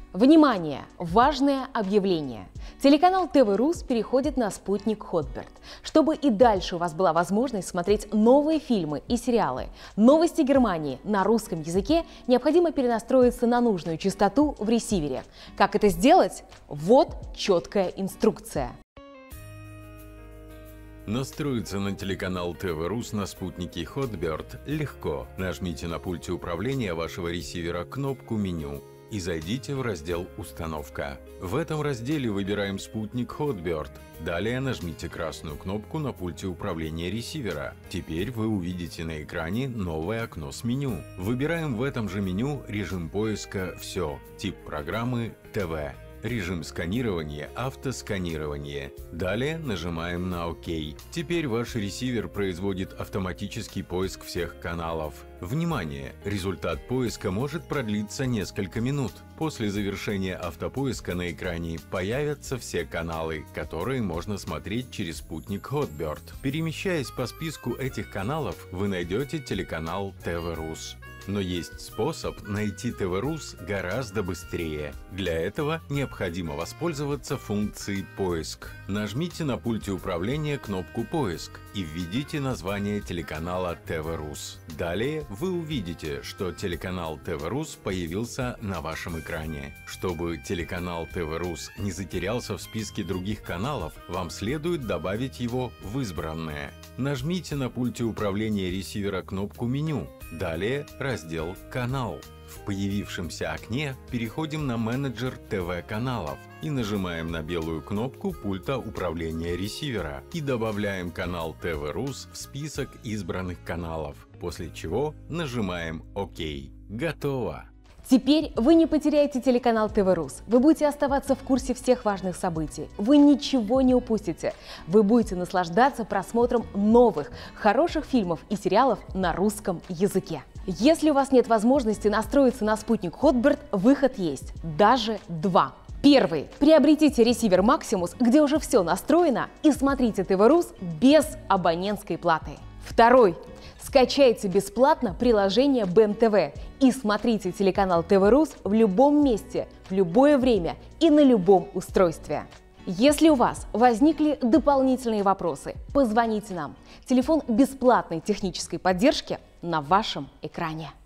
Внимание! Важное объявление! Телеканал ТВ-Рус переходит на спутник Хотберт. Чтобы и дальше у вас была возможность смотреть новые фильмы и сериалы, новости Германии на русском языке, необходимо перенастроиться на нужную частоту в ресивере. Как это сделать? Вот четкая инструкция. Настроиться на телеканал ТВ-Рус на спутнике Хотберт легко. Нажмите на пульте управления вашего ресивера кнопку «Меню» и зайдите в раздел «Установка». В этом разделе выбираем спутник Хотберт. Далее нажмите красную кнопку на пульте управления ресивера. Теперь вы увидите на экране новое окно с меню. Выбираем в этом же меню режим поиска «Все», тип программы «ТВ». Режим сканирования «Автосканирование». Далее нажимаем на ОК. Теперь ваш ресивер производит автоматический поиск всех каналов. Внимание! Результат поиска может продлиться несколько минут. После завершения автопоиска на экране появятся все каналы, которые можно смотреть через спутник Хотберт. Перемещаясь по списку этих каналов, вы найдете телеканал ТВ-Рус. Но есть способ найти ТВ-Рус гораздо быстрее. Для этого необходимо воспользоваться функцией «Поиск». Нажмите на пульте управления кнопку «Поиск» и введите название телеканала ТВ-Рус. Далее вы увидите, что телеканал ТВ-Рус появился на вашем экране. Чтобы телеканал ТВ-Рус не затерялся в списке других каналов, вам следует добавить его в избранное. Нажмите на пульте управления ресивера кнопку «Меню». Далее раздел «Канал». В появившемся окне переходим на менеджер ТВ-каналов и нажимаем на белую кнопку пульта управления ресивера и добавляем канал ТВ-Рус в список избранных каналов, после чего нажимаем ОК. Готово! Теперь вы не потеряете телеканал ТВ-Рус. Вы будете оставаться в курсе всех важных событий. Вы ничего не упустите. Вы будете наслаждаться просмотром новых, хороших фильмов и сериалов на русском языке. Если у вас нет возможности настроиться на спутник Хотберт, выход есть. Даже два. Первый. Приобретите ресивер Maximus, где уже все настроено, и смотрите ТВ-Рус без абонентской платы. Второй. Скачайте бесплатно приложение БМ-ТВ и смотрите телеканал ТВ-Рус в любом месте, в любое время и на любом устройстве. Если у вас возникли дополнительные вопросы, позвоните нам. Телефон бесплатной технической поддержки на вашем экране.